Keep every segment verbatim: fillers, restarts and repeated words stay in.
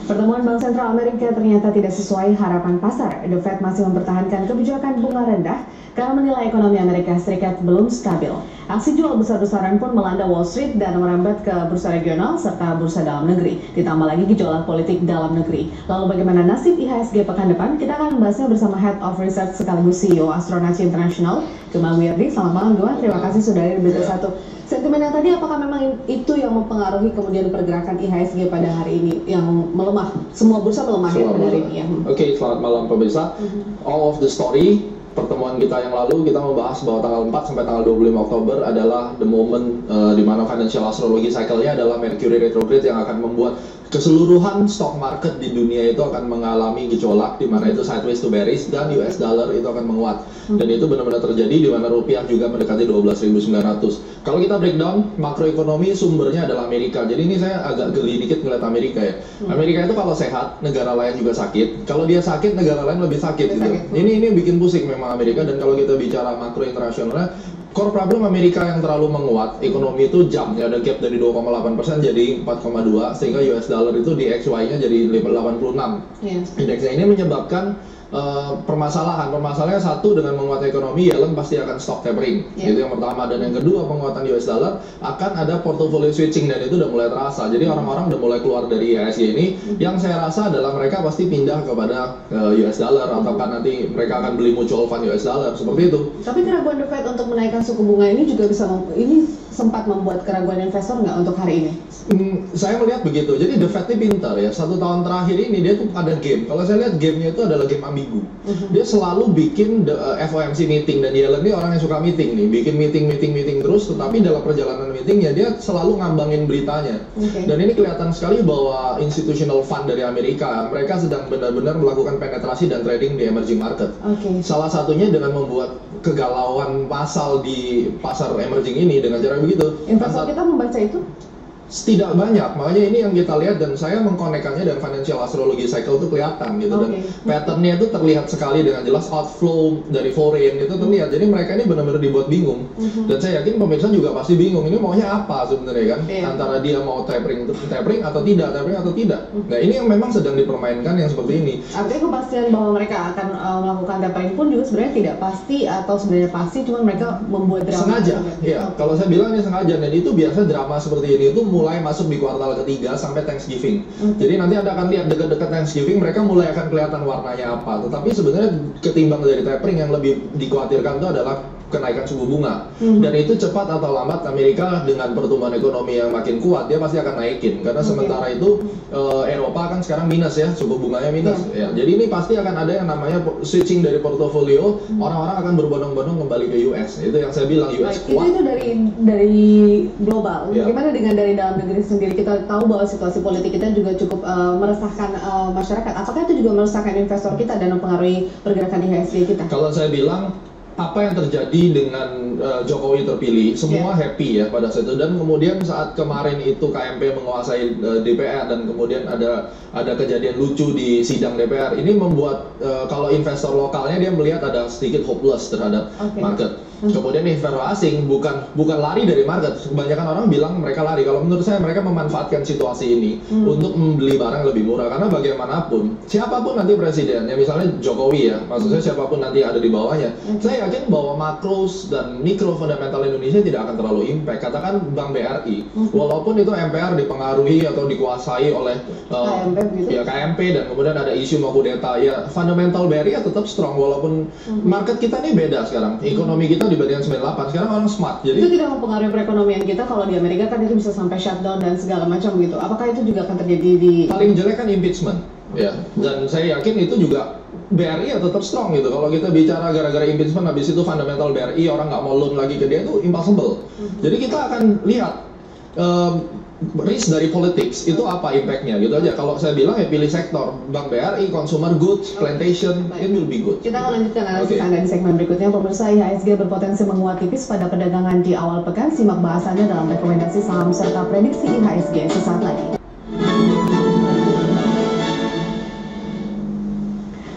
Pertemuan Bank Sentral Amerika ternyata tidak sesuai harapan pasar. The Fed masih mempertahankan kebijakan bunga rendah karena menilai ekonomi Amerika Serikat belum stabil. Aksi jual besar-besaran pun melanda Wall Street dan merambat ke bursa regional serta bursa dalam negeri. Ditambah lagi gejolak politik dalam negeri. Lalu bagaimana nasib I H S G pekan depan? Kita akan membahasnya bersama Head of Research sekaligus C E O Astronaci International, Gemma Wiyardi. Selamat malam Gemma, terima kasih sudah hadir di Berita Satu. Sentimen yang tadi apakah memang itu yang mempengaruhi kemudian pergerakan I H S G pada hari ini yang melemah? Semua bursa melemah ya pada hari ini ya. Oke, okay, selamat malam pemirsa. Mm-hmm. All of the story, pertemuan kita yang lalu kita membahas bahwa tanggal empat sampai tanggal dua puluh lima Oktober adalah the moment uh, di mana financial astrology cycle-nya adalah Mercury retrograde yang akan membuat keseluruhan stock market di dunia itu akan mengalami gejolak, di mana itu sideways to bearish, dan U S dollar itu akan menguat. Dan itu benar-benar terjadi di mana rupiah juga mendekati dua belas ribu sembilan ratus. Kalau kita breakdown makroekonomi, sumbernya adalah Amerika. Jadi ini saya agak geli dikit ngeliat Amerika ya. Amerika itu kalau sehat, negara lain juga sakit. Kalau dia sakit, negara lain lebih sakit gitu. Ini ini bikin pusing memang Amerika. Dan kalau kita bicara makro internasionalnya, core problem Amerika yang terlalu menguat, ekonomi itu jump, ya, ada gap dari dua koma delapan persen jadi empat koma dua, sehingga U S dollar itu di X Y-nya jadi delapan puluh enam. Yeah. Indeksnya ini menyebabkan uh, permasalahan. Permasalahannya satu, dengan menguat ekonomi, Yellen pasti akan stock tapering. Yeah. Itu yang pertama. Dan yang kedua, penguatan U S dollar akan ada portfolio switching, dan itu udah mulai terasa. Jadi orang-orang udah mulai keluar dari I H S G ini. Mm-hmm. Yang saya rasa adalah mereka pasti pindah kepada uh, U S dollar, mm-hmm. ataukah nanti mereka akan beli mutual fund U S dollar, seperti itu. Tapi keraguan The Fed untuk menaikkan suku bunga ini juga bisa ini sempat membuat keraguan investor nggak untuk hari ini? Hmm, saya melihat begitu. Jadi The Fed ini pintar ya. Satu tahun terakhir ini dia tuh ada game. Kalau saya lihat gamenya itu adalah game ambigu. Uh-huh. Dia selalu bikin the, uh, F O M C meeting, dan Yellen ini orang yang suka meeting nih, bikin meeting, meeting, meeting terus. Tetapi dalam perjalanan meetingnya dia selalu ngambangin beritanya. Okay. Dan ini kelihatan sekali bahwa institutional fund dari Amerika, mereka sedang benar-benar melakukan penetrasi dan trading di emerging market. Okay. Salah satunya dengan membuat kegalauan pasal di pasar emerging ini dengan cara begitu. Investor kita membaca itu? Tidak banyak, makanya ini yang kita lihat, dan saya mengkonekkannya dengan financial astrology cycle itu kelihatan gitu. Okay. Dan patternnya itu terlihat sekali dengan jelas, outflow dari foreign itu terlihat. Jadi mereka ini benar-benar dibuat bingung. Uh-huh. Dan saya yakin pemirsa juga pasti bingung, ini maunya apa sebenarnya kan? Yeah. Antara dia mau tapering, tapering atau tidak, tapering atau tidak. Uh-huh. Nah ini yang memang sedang dipermainkan yang seperti ini. Artinya kepastian bahwa mereka akan uh, melakukan tapering pun juga sebenarnya tidak pasti, atau sebenarnya pasti, cuman mereka membuat drama. Sengaja, iya. Okay. Kalau saya bilang ini sengaja, dan itu biasa drama seperti ini itu mulai masuk di kuartal ketiga sampai Thanksgiving. Okay. Jadi nanti Anda akan lihat dekat-dekat Thanksgiving mereka mulai akan kelihatan warnanya apa. Tetapi sebenarnya ketimbang dari tapering, yang lebih dikhawatirkan itu adalah kenaikan suku bunga. Mm-hmm. Dan itu cepat atau lambat Amerika dengan pertumbuhan ekonomi yang makin kuat, dia pasti akan naikin. Karena okay. sementara itu uh, Eropa kan sekarang minus ya, suku bunganya minus. Yeah. Ya, jadi ini pasti akan ada yang namanya switching dari portofolio. Mm-hmm. Orang-orang akan berbondong-bondong kembali ke U S. Itu yang saya bilang, U S Baik, kuat. Itu, itu dari dari global. Yeah. Bagaimana dengan dari dalam negeri sendiri? Kita tahu bahwa situasi politik kita juga cukup uh, meresahkan uh, masyarakat. Apakah itu juga meresahkan investor kita dan mempengaruhi pergerakan I H S G kita? Kalau saya bilang, apa yang terjadi dengan uh, Jokowi terpilih, semua yeah. happy ya pada saat itu. Dan kemudian saat kemarin itu K M P menguasai uh, D P R, dan kemudian ada ada kejadian lucu di sidang D P R, ini membuat uh, kalau investor lokalnya dia melihat ada sedikit hopeless terhadap okay. market. Kemudian investor asing bukan bukan lari dari market. Kebanyakan orang bilang mereka lari. Kalau menurut saya mereka memanfaatkan situasi ini hmm. untuk membeli barang lebih murah. Karena bagaimanapun, siapapun nanti presiden, ya misalnya Jokowi ya, maksudnya siapapun nanti ada di bawahnya, hmm. saya yakin bahwa makros dan mikro fundamental Indonesia tidak akan terlalu impact. Katakan Bank B R I, hmm. walaupun itu M P R dipengaruhi atau dikuasai oleh uh, K M P gitu. Ya K M P, dan kemudian ada isu mau kudeta, ya fundamental B R I ya tetap strong. Walaupun hmm. market kita ini beda sekarang, ekonomi kita dibandingkan sembilan puluh delapan, sekarang orang smart. Jadi itu tidak mempengaruhi perekonomian kita. Kalau di Amerika kan itu bisa sampai shutdown dan segala macam gitu. Apakah itu juga akan terjadi di... Paling jelek kan impeachment ya, dan saya yakin itu juga B R I ya tetap strong gitu. Kalau kita bicara gara-gara impeachment, habis itu fundamental B R I orang nggak mau loan lagi ke dia, itu impossible. Mm-hmm. Jadi kita akan lihat um, risk dari politics itu apa impactnya gitu aja. Kalau saya bilang ya pilih sektor Bank B R I, consumer goods, plantation, okay. it will be good. Kita akan lanjutkan analisis okay. Anda di segmen berikutnya. Pemirsa, I H S G berpotensi menguat tipis pada perdagangan di awal pekan. Simak bahasannya dalam rekomendasi saham serta prediksi I H S G sesaat lagi.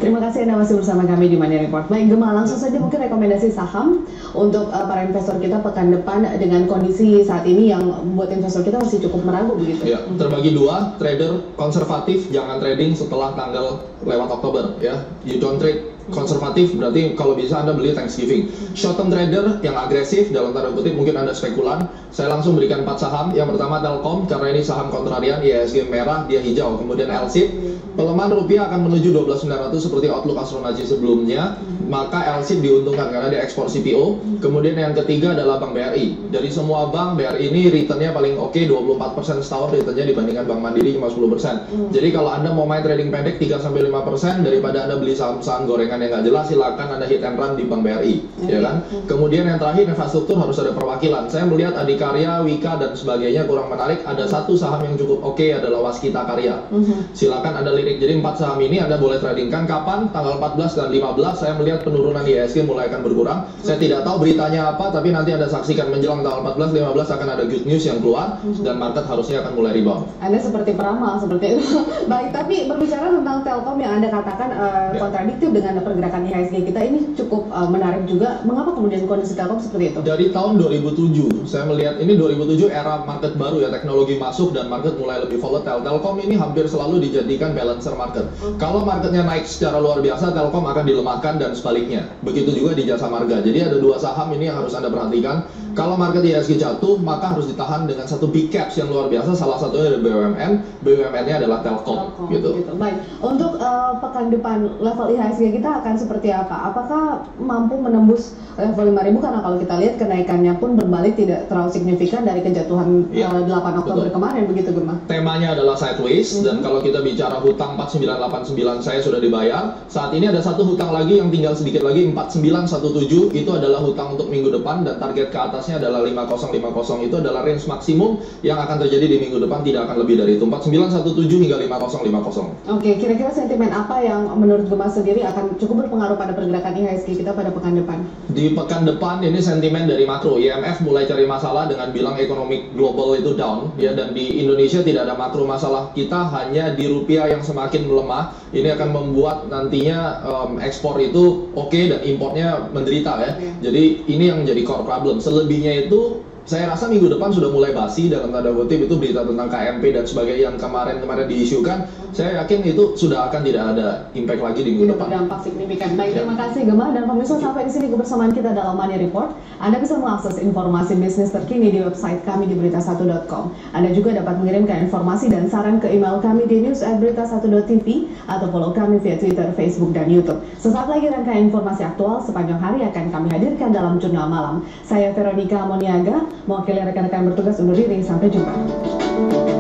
Terima kasih Anda masih bersama kami di Money Report. Baik Gemma, langsung saja mungkin rekomendasi saham untuk uh, para investor kita pekan depan dengan kondisi saat ini yang buat investor kita masih cukup meragu begitu. Ya, terbagi dua, trader konservatif jangan trading setelah tanggal lewat Oktober ya. You don't trade konservatif berarti kalau bisa Anda beli Thanksgiving. Short term trader yang agresif dalam tanda kutip mungkin Anda spekulan. Saya langsung berikan empat saham. Yang pertama Telkom karena ini saham kontrarian, I H S G merah, dia hijau. Kemudian L S I P, pelemahan rupiah akan menuju dua belas sembilan ratus seperti outlook Astronaci sebelumnya. Maka L S I P diuntungkan karena dia ekspor C P O. Kemudian yang ketiga adalah Bank B R I. Dari semua bank, B R I ini returnnya paling oke, okay, dua puluh empat persen setahun returnnya dibandingkan Bank Mandiri cuma sepuluh persen. Jadi kalau Anda mau main trading pendek tiga sampai lima persen daripada Anda beli saham-saham gorengan yang nggak jelas, silakan Anda hit and run di Bank B R I, okay. Ya kan? Kemudian yang terakhir infrastruktur harus ada perwakilan. Saya melihat Adikarya, Wika dan sebagainya kurang menarik. Ada satu saham yang cukup oke okay, adalah Waskita Karya. Silakan Anda lirik. Jadi empat saham ini Anda boleh tradingkan kapan? Tanggal empat belas dan lima belas saya melihat penurunan I H S G mulai akan berkurang. Saya tidak tahu beritanya apa, tapi nanti Anda saksikan menjelang tanggal empat belas lima belas akan ada good news yang keluar dan market harusnya akan mulai rebound. Anda seperti peramal seperti itu. Baik, tapi berbicara tentang Telkom yang Anda katakan uh, ya. kontradiktif dengan pergerakan I H S G kita ini cukup uh, menarik juga. Mengapa kemudian kondisi Telkom seperti itu? Dari tahun dua ribu tujuh, saya melihat ini dua ribu tujuh era market baru ya, teknologi masuk dan market mulai lebih volatile. Telkom ini hampir selalu dijadikan balancer market. Hmm. Kalau marketnya naik secara luar biasa, Telkom akan dilemahkan dan sebaliknya. Begitu juga di Jasa Marga. Jadi ada dua saham ini yang harus Anda perhatikan. Hmm. Kalau market I H S G jatuh, maka harus ditahan dengan satu big caps yang luar biasa. Salah satunya ada B U M N. B U M N-nya adalah Telkom. Telkom gitu. gitu. Baik. Untuk uh, pekan depan level I H S G kita akan seperti apa? Apakah mampu menembus level lima ribu? Karena kalau kita lihat kenaikannya pun berbalik tidak terlalu signifikan dari kejatuhan ya, uh, delapan Oktober betul. Kemarin begitu Gemma. Temanya adalah sideways mm-hmm. dan kalau kita bicara hutang empat sembilan delapan sembilan saya sudah dibayar. Saat ini ada satu hutang lagi yang tinggal sedikit lagi empat sembilan satu tujuh, itu adalah hutang untuk minggu depan dan target ke atasnya adalah lima nol lima nol. Itu adalah range maksimum yang akan terjadi di minggu depan, tidak akan lebih dari itu, empat sembilan satu tujuh hingga lima nol lima nol. Oke, kira-kira sentimen apa yang menurut Gemma sendiri akan cukup berpengaruh pada pergerakan I H S G kita pada pekan depan? Di pekan depan ini sentimen dari makro. I M F mulai cari masalah dengan bilang ekonomi global itu down ya, dan di Indonesia tidak ada makro masalah, kita hanya di rupiah yang semakin melemah. Ini akan membuat nantinya um, ekspor itu oke okay, dan impornya menderita ya. Yeah. Jadi ini yang menjadi core problem. Selebihnya itu saya rasa minggu depan sudah mulai basi dalam tanda kutip, itu berita tentang K M P dan sebagainya yang kemarin-kemarin diisukan. Saya yakin itu sudah akan tidak ada impact lagi di minggu depan. Berdampak signifikan. Baik, terima kasih Gemma dan pemirsa, sampai di sini kebersamaan kita dalam Money Report. Anda bisa mengakses informasi bisnis terkini di website kami di berita satu dot com. Anda juga dapat mengirimkan informasi dan saran ke email kami di news at berita satu dot t v atau follow kami via Twitter, Facebook, dan YouTube. Sesaat lagi rangkaian informasi aktual sepanjang hari akan kami hadirkan dalam Jurnal Malam. Saya Veronica Moniaga, mewakili rekan-rekan bertugas undur diri. Sampai jumpa.